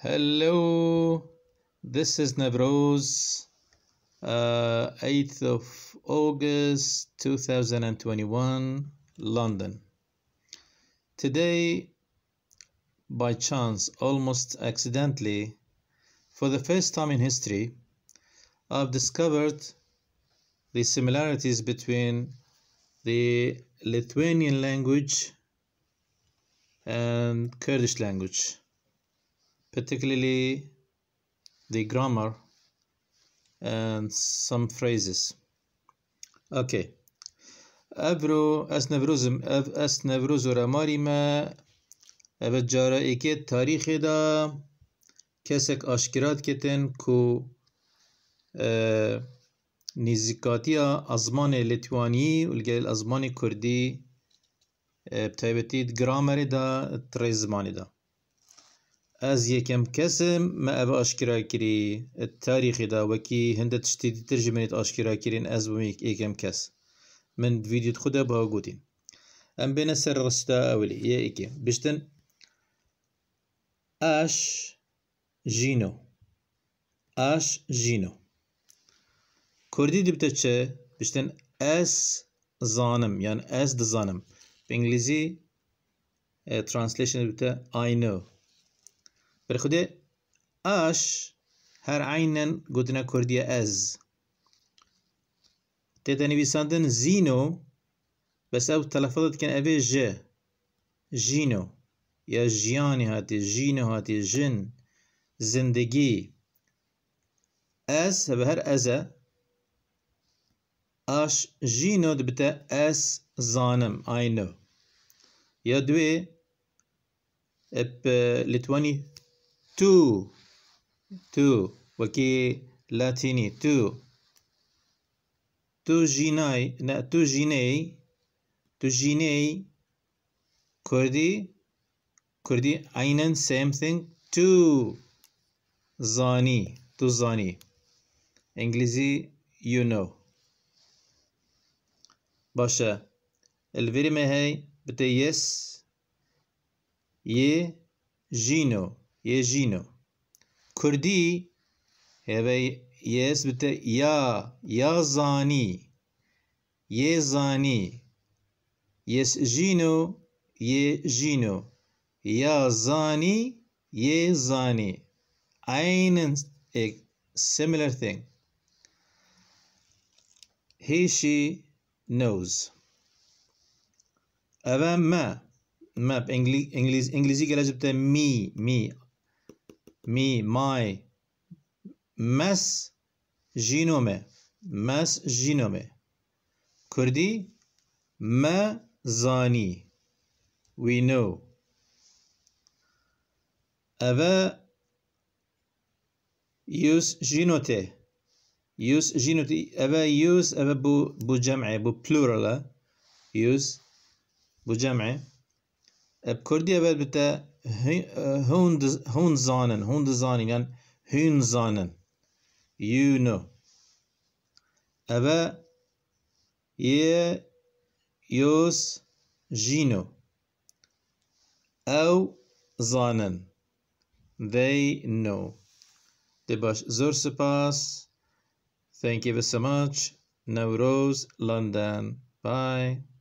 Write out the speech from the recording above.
Hello, this is Navroz, 8th of August 2021, London. Today, by chance, almost accidentally, for the first time in history, I've discovered the similarities between the Lithuanian language and Kurdish language, particularly the grammar and some phrases. Okay. Evro es Nevruz ramari me ev jara eket tarikhi da kesek aşkirat ketin ku nizikatiya azmanê Litwanî û gel azmanê Kurdî betaybetî gramerê da tirê zimanê da. Ez yekem kesim me ev aşkira kirî tarîxê da wekî hindet tiştî dîtir ji min aşkira kirîn ez bûm yekem kes. Min vîdyoyê xwe de biha gotîn. Em bêne ser rasta ewlê yekê biştin aş jîno. Aş jîno. Kurdî dibite çi biştin ez zanim yani ez dizanim. Bi İngilîzî translation dibite I know. Berxudê aş her aynen gotine Kurdiye ez. Têde nivîsandin zîno bes ew telefon dikin evê ji. Jîno ya jiyanê hatî, jîno hatî, jin, zindegî. Ez hebe her ez e. Aş jîno dibite ez zanim, I know. Ya duê Litwanî tu wekî Latînî tu. Tu jiney Kurdî aynen same thing tu zanî tu zanî. İngilîzî you know. Başa elverî me hey bite yes ye jîno. Kurdî heve yes bite ya zanî. Ye zanî. Yes jîno ye jîno. Ya zanî ye zanî. Aynen a similar thing. He she knows. Eva me İngilizî gelecek bite me my mes jîno me. Kurdî me zanî we know. Eve use jînote eve use eve bu cem'e bu plural use bu cem'e. Kurdî eve bite hûn zanin yani hûn zanin you know. Eve ye use jîno ew zanin they know. De baş zor spas. Thank you so much. Navroz, London. Bye.